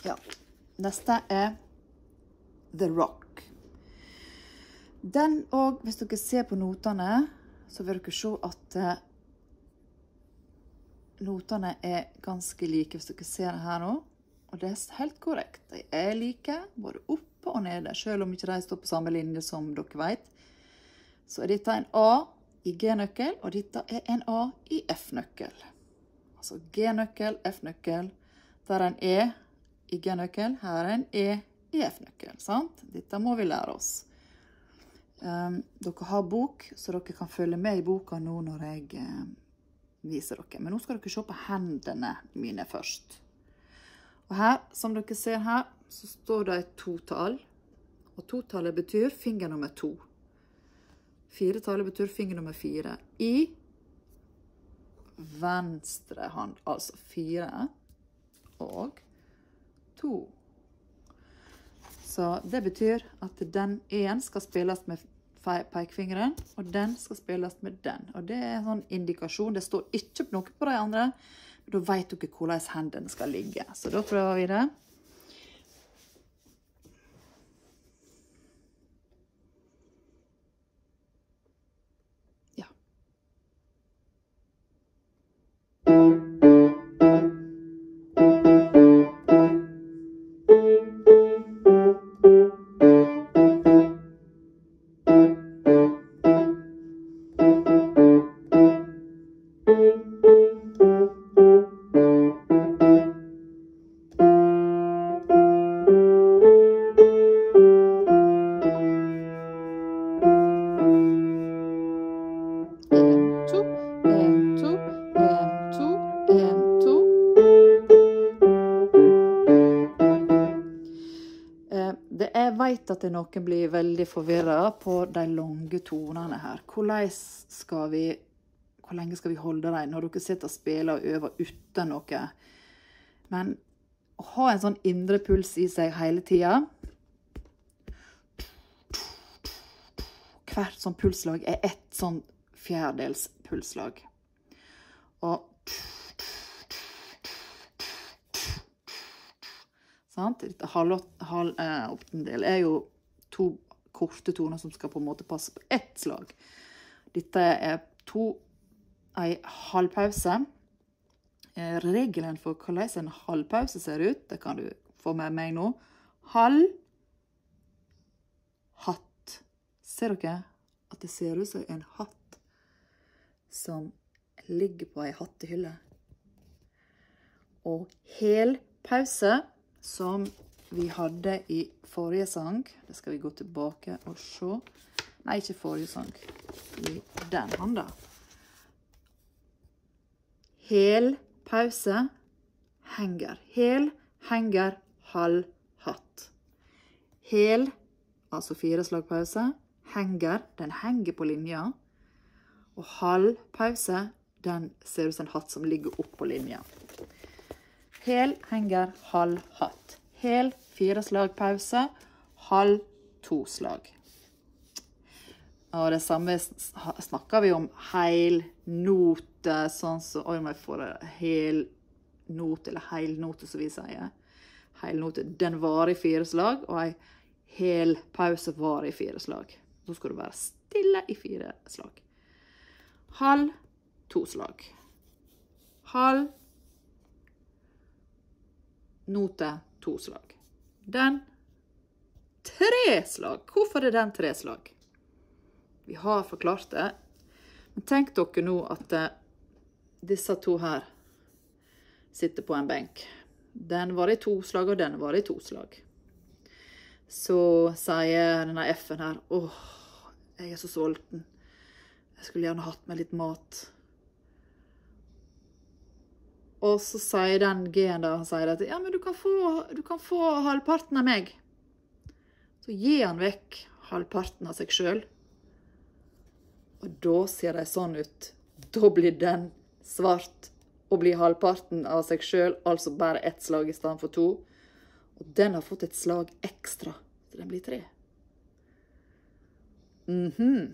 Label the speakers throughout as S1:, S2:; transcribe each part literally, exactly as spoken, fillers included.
S1: Ja, neste er The Rock. Den, og hvis dere ser på notene, så vil dere se at uh, notene er ganske like, hvis dere ser det her nå. Og det er helt korrekt. De er like, både oppe og nede, selv om ikke de står på samme linje som dere vet. Så er dette en A i G-nøkkel, og dette er en A i F-nøkkel. Altså G-nøkkel, F-nøkkel. Der er en E i G-nøkkel, her er en E i F-nøkkel, sant? Dette må vi lære oss. Um, dere har bok, så dere kan følge med i boka nå når jeg um, viser dere. Men nå skal dere se på hendene mine først. Og her, som dere ser her, så står det et totall. Og totallet betyr finger nummer to. Firetallet betyr finger nummer fire. I venstre hand, altså fire og to. Så det betyr at den en skal spilles med pekefingeren, og den skal spilles med den. Og det er en sånn indikasjon. Det står ikke noe på de andre, men da vet dere hvordan hendene skal ligge. Så da prøver vi det. Ja. At det noen blir veldig forvirret på de lange tonene her. Hvordan skal vi, hvor lenge skal vi holde dem når dere sitter og spiller og øver uten noe? Men å ha en sånn indre puls i seg hele tiden. Hvert sånn pulslag er ett sånn fjerdedels pulslag. Og sant? Halv, halv, eh, åttendel er jo to korte toner som skal på en måte passe på ett slag. Dette er to, en halvpause. Eh, regelen for hvordan en halvpause ser ut, det kan du få med meg nå. Halv, hatt. Ser dere at det ser ut som en hatt som ligger på en hattehylle? Og hel pause, som vi hadde i forrige sang. Det skal vi gå tilbake og se. Nei, ikke forrige sang. I den handa. Hel, pause, henger. Hel, henger, halv, hatt. Hel, altså fire slag pause. Henger, den henger på linja. Og halv pause, den ser ut som en hatt som ligger opp på linja. Hel, henger, halv, hatt. Hel, fire slag pause, halv, to slag. Og det samme snakker vi om heil note, sånn så, oi, må jeg få det, hel note, eller heil note, som vi sier. Heil note, den var i fire slag, og en hel pause var i fire slag. Så skal du være stille i fire slag. Halv, to slag. Halv, note, to slag. Den, tre slag. Hvorfor er den tre slag? Vi har forklart det. Men tenk dere nå at uh, disse to her sitter på en benk. Den var i to slag, og den var i to slag. Så sier denne F-en her, åh, jeg er så sulten. Jeg skulle gjerne hatt meg litt mat. Og så sier den G-en da, han sier at, ja, men du kan, få, du kan få halvparten av meg. Så gir han vekk halvparten av seg selv. Og da ser det sånn ut. Da blir den svart og blir halvparten av seg selv, altså bare ett slag i stedet for to. Og den har fått et slag ekstra, så den blir tre. Mhm.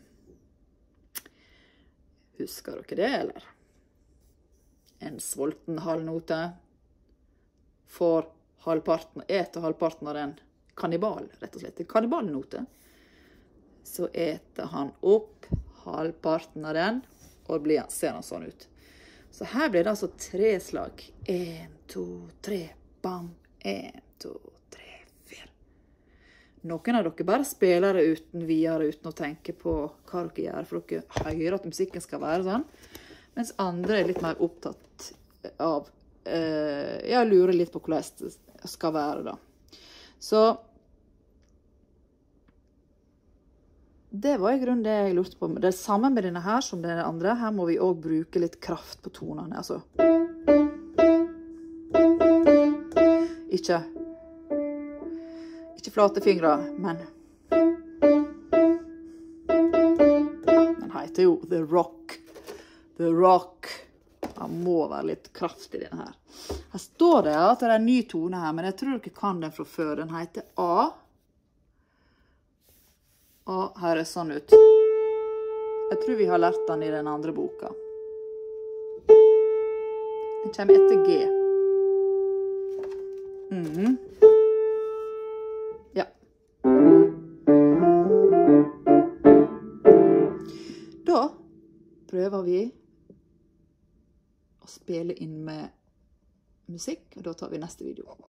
S1: Husker dere det, eller? En sulten halvnote får halvparten, eter halvparten av den kannibal, rett og slett. En kannibalnote. Så eter han opp halvparten av den, og blir, ser han sånn ut. Så her blir det altså tre slag. En, to, tre, bam. En, to, tre, fire. Noen av dere bare spiller det uten videre, uten å tenke på hva dere gjør, for dere hører at musikken skal være sånn. Mens andre er litt mer opptatt av, uh, jeg lurer litt på hvordan det skal være da. Så det var i grunnen det jeg lurte på. Det er samme med denne her som denne andre. Her må vi også bruke litt kraft på tonene, altså. Ikke, ikke flate fingre, men den heter jo The Rock. The Rock. Den må være litt kraft i denne her. Her står det at det er en ny tone her, men jeg tror dere kan den fra før. Den heter A. Og her er sånn ut. Jeg tror vi har lært den i den andre boka. Den kommer etter G. Mhm. Ja. Da prøver vi å spille inn med musikk, og da tar vi neste video.